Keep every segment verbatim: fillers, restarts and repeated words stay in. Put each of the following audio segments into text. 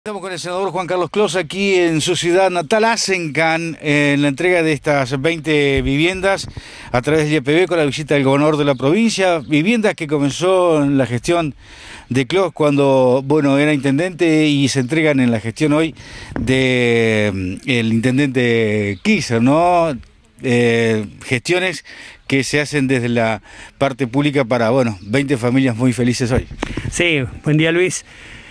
Estamos con el senador Juan Carlos Clos aquí en su ciudad natal, Asencan, en la entrega de estas veinte viviendas a través del I A P B con la visita del gobernador de la provincia. Viviendas que comenzó en la gestión de Clos cuando, bueno, era intendente y se entregan en la gestión hoy de el intendente Kisser, ¿no? Eh, gestiones que se hacen desde la parte pública para, bueno, veinte familias muy felices hoy. Sí, buen día Luis.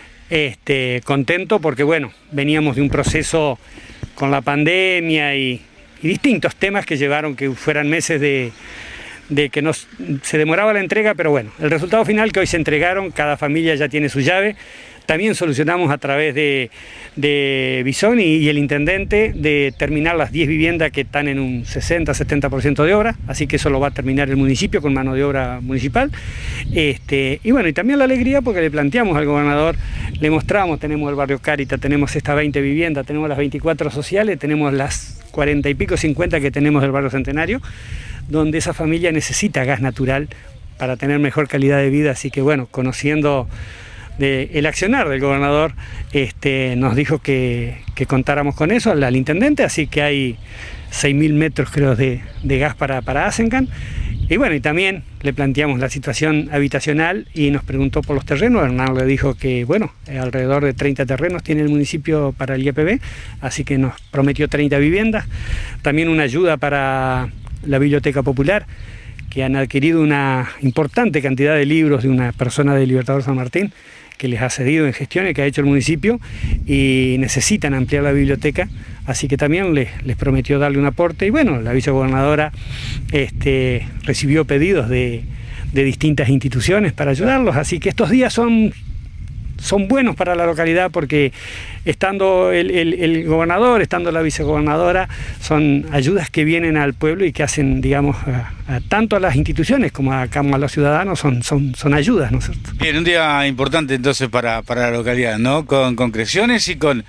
Este, contento porque bueno, veníamos de un proceso con la pandemia y, y distintos temas que llevaron que fueran meses de, de que nos, se demoraba la entrega, pero bueno, el resultado final que hoy se entregaron, cada familia ya tiene su llave. También solucionamos a través de, de Bisoni y el intendente de terminar las diez viviendas que están en un sesenta a setenta por ciento de obra, así que eso lo va a terminar el municipio con mano de obra municipal. Este, y bueno, y también la alegría porque le planteamos al gobernador, le mostramos, tenemos el barrio Carita, tenemos estas veinte viviendas, tenemos las veinticuatro sociales, tenemos las cuarenta y pico, cincuenta que tenemos del barrio Centenario, donde esa familia necesita gas natural para tener mejor calidad de vida, así que bueno, conociendo De el accionar del gobernador, este, nos dijo que, que contáramos con eso al, al intendente, así que hay seis mil metros creo de, de gas para, para Asencan. Y bueno, y también le planteamos la situación habitacional y nos preguntó por los terrenos. Hernán le dijo que bueno, alrededor de treinta terrenos tiene el municipio para el I A P B, así que nos prometió treinta viviendas. También una ayuda para la Biblioteca Popular, que han adquirido una importante cantidad de libros de una persona de Libertador San Martín, que les ha cedido en gestiones que ha hecho el municipio y necesitan ampliar la biblioteca, así que también les, les prometió darle un aporte. Y bueno, la vicegobernadora este, recibió pedidos de, de distintas instituciones para ayudarlos, así que estos días son... son buenos para la localidad porque estando el, el, el gobernador, estando la vicegobernadora, son ayudas que vienen al pueblo y que hacen, digamos, a, a, tanto a las instituciones como a, como a los ciudadanos, son, son, son ayudas, ¿no es cierto? Bien, un día importante entonces para, para la localidad, ¿no? Con concreciones y con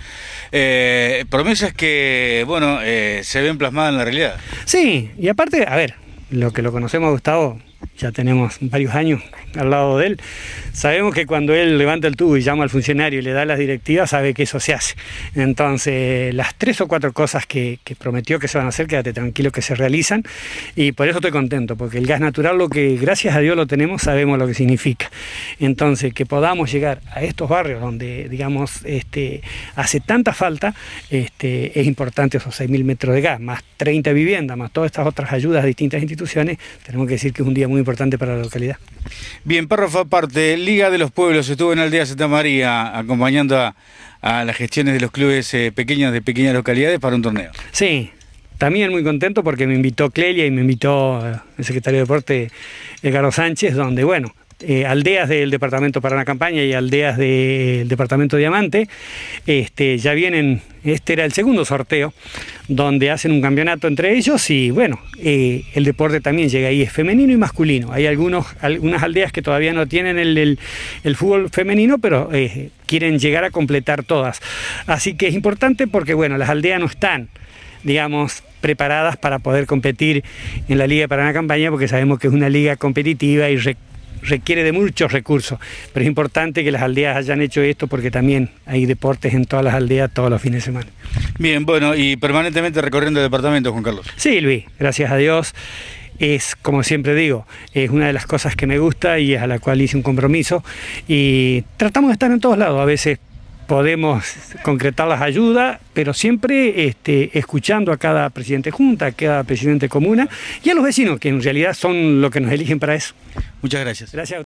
eh, promesas que, bueno, eh, se ven plasmadas en la realidad. Sí, y aparte, a ver, lo que lo conocemos a Gustavo, ya tenemos varios años al lado de él, sabemos que cuando él levanta el tubo y llama al funcionario y le da las directivas, sabe que eso se hace. Entonces, las tres o cuatro cosas que, que prometió que se van a hacer, quédate tranquilo que se realizan, y por eso estoy contento, porque el gas natural, lo que gracias a Dios lo tenemos, sabemos lo que significa. Entonces, que podamos llegar a estos barrios donde, digamos, este, hace tanta falta, este, es importante esos seis mil metros de gas, más treinta viviendas, más todas estas otras ayudas de distintas instituciones, tenemos que decir que es un día muy importante para la localidad. Bien, párrafo aparte, Liga de los Pueblos estuvo en Aldea Santa María acompañando a, a las gestiones de los clubes eh, pequeños de pequeñas localidades para un torneo. Sí, también muy contento porque me invitó Clelia y me invitó el secretario de Deporte, Edgardo Sánchez, donde bueno, Eh, aldeas del departamento Paraná Campaña y aldeas del departamento Diamante, este, ya vienen, este era el segundo sorteo, donde hacen un campeonato entre ellos y bueno, eh, el deporte también llega ahí, es femenino y masculino. Hay algunos, algunas aldeas que todavía no tienen el, el, el fútbol femenino, pero eh, quieren llegar a completar todas. Así que es importante porque bueno, las aldeas no están, digamos, preparadas para poder competir en la Liga de Paraná Campaña, porque sabemos que es una liga competitiva y requiere requiere de muchos recursos, pero es importante que las aldeas hayan hecho esto porque también hay deportes en todas las aldeas todos los fines de semana. Bien, bueno, y permanentemente recorriendo el departamento, Juan Carlos. Sí, Luis, gracias a Dios. Es, como siempre digo, es una de las cosas que me gusta y es a la cual hice un compromiso y tratamos de estar en todos lados. A veces podemos concretar las ayudas, pero siempre este, escuchando a cada presidente de junta, a cada presidente de comuna y a los vecinos, que en realidad son los que nos eligen para eso. Muchas gracias. Gracias.